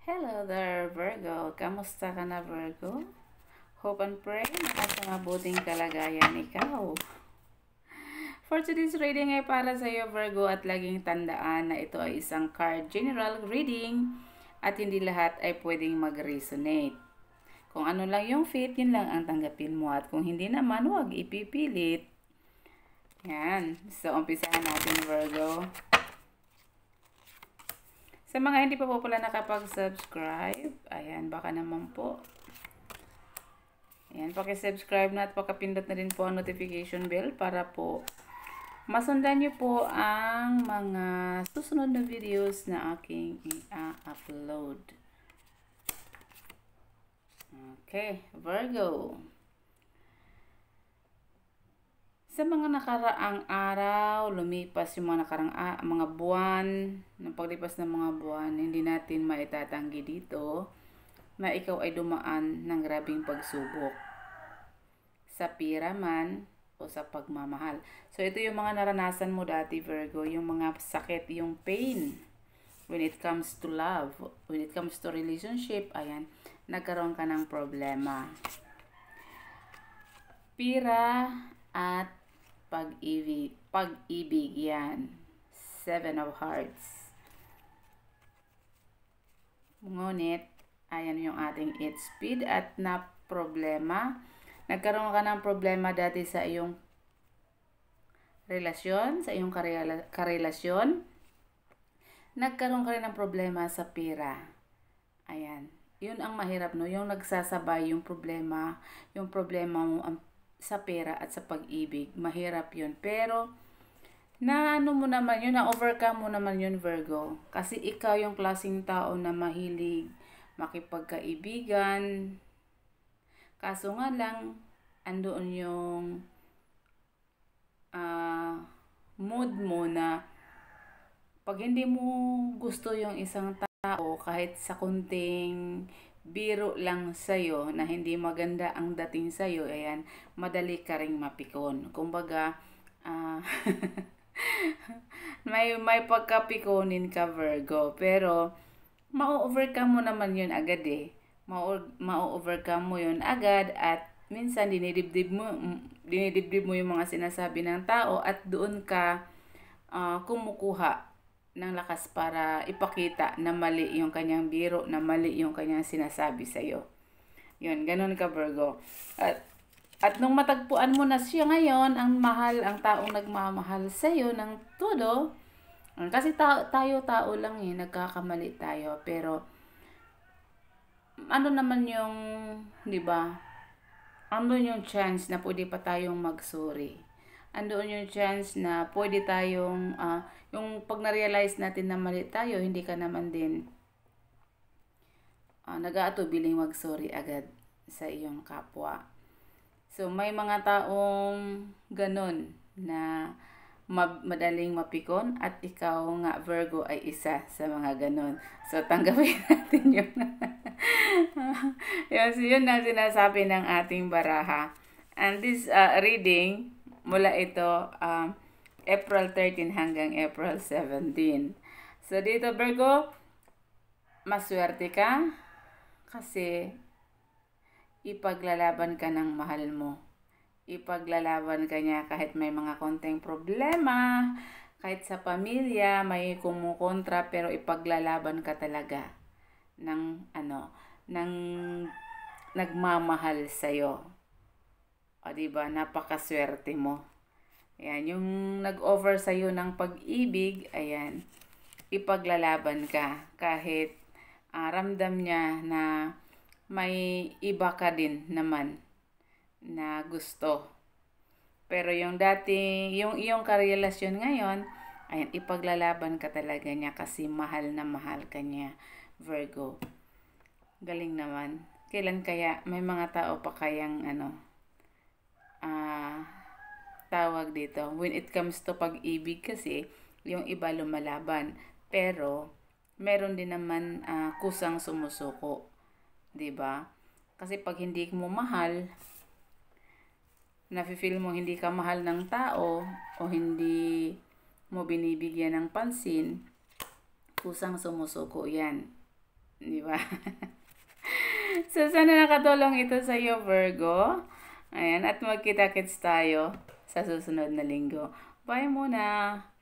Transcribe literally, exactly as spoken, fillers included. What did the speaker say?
Hello there, Virgo. Kamusta ka na, Virgo? Hope and pray na nasa mabuting kalagayan ikaw. For today's reading ay para sa iyo, Virgo, at laging tandaan na ito ay isang card general reading at hindi lahat ay pwedeng mag-resonate. Kung ano lang yung fit, yun lang ang tanggapin mo, at kung hindi naman, huwag ipipilit. Yan. So, umpisahan natin, Virgo. Sa mga hindi pa po pala nakapag-subscribe, ayan, baka naman po. Ayan, pakisubscribe na at pakapindot na din po ang notification bell para po masundan nyo po ang mga susunod na videos na aking i-upload. Okay, Virgo. Sa mga nakaraang araw, lumipas yung mga nakaraang uh, mga buwan, ng paglipas ng mga buwan, hindi natin maitatanggi dito na ikaw ay dumaan ng grabing pagsubok. Sa pira man o sa pagmamahal. So, ito yung mga naranasan mo dati, Virgo, yung mga sakit, yung pain. When it comes to love, when it comes to relationship, ayan, nagkaroon ka ng problema. Pira at pag-ibig, pag-ibig yan. Seven of Hearts. Ngunit, ayan yung ating eight speed at na problema. Nagkaroon ka ng problema dati sa iyong relasyon, sa iyong karela karelasyon. Nagkaroon ka rin ng problema sa pira. Ayan. Yun ang mahirap, no? Yung nagsasabay yung problema, yung problema mo ang sa pera at sa pag-ibig. Mahirap yun. Pero, na ano mo naman yun, na-overcome mo naman yun, Virgo. Kasi ikaw yung klaseng tao na mahilig makipagkaibigan. Kaso nga lang, andoon yung uh, mood mo na pag hindi mo gusto yung isang tao, kahit sa kunting biro lang sa'yo na hindi maganda ang dating sa'yo, ayan, madali ka ring mapikon. Kumbaga, uh, may, may pagkapikonin ka, Virgo. Pero, ma-overcome mo naman yun agad eh. Ma-overcome mo yun agad at minsan dinidibdib mo, dinidibdib mo yung mga sinasabi ng tao at doon ka uh, kumukuha ng lakas para ipakita na mali yung kanyang biro, na mali yung kanyang sinasabi sa'yo. Yun, ganun ka, Virgo. At, at nung matagpuan mo na siya ngayon, ang mahal, ang taong nagmamahal sa'yo ng todo, kasi ta tayo, tao lang eh, nagkakamali tayo, pero ano naman yung, di ba, ano yung chance na pwede pa tayong magsuri? Andoon yung chance na pwede tayong, uh, yung pag na-realize natin na mali tayo, hindi ka naman din uh, nag-aatubiling mag-sorry agad sa iyong kapwa. So, may mga taong ganun na madaling mapikon at ikaw nga, Virgo, ay isa sa mga ganun. So, tanggapin natin yung yun, yun na sinasabi ng ating baraha. And this uh, reading, mula ito um, April thirteen hanggang April seventeen. So, dito, Virgo, maswerte ka kasi ipaglalaban ka ng mahal mo. Ipaglalaban ka niya kahit may mga konting problema, kahit sa pamilya may kumukontra, pero ipaglalaban ka talaga ng ano, ng nagmamahal sa'yo. O diba, napakaswerte mo. Ayan, yung nag-offer sa'yo ng pag-ibig, ayan, ipaglalaban ka kahit uh, ramdam niya na may iba ka din naman na gusto. Pero yung dati, yung iyong karelasyon ngayon, ayan, ipaglalaban ka talaga niya kasi mahal na mahal ka niya, Virgo. Galing naman. Kailan kaya may mga tao pa kayang ano, ah, uh, tawag dito, when it comes to pag-ibig kasi, yung iba lumalaban. Pero, meron din naman uh, kusang sumusuko. 'Di ba? Kasi pag hindi mo mahal, nafe-feel mo hindi ka mahal ng tao o hindi mo binibigyan ng pansin, kusang sumusuko yan. Di ba? So, sana nakatulong ito sa iyo, Virgo. Ayan, at magkita-kits tayo sa susunod na linggo. Bye muna!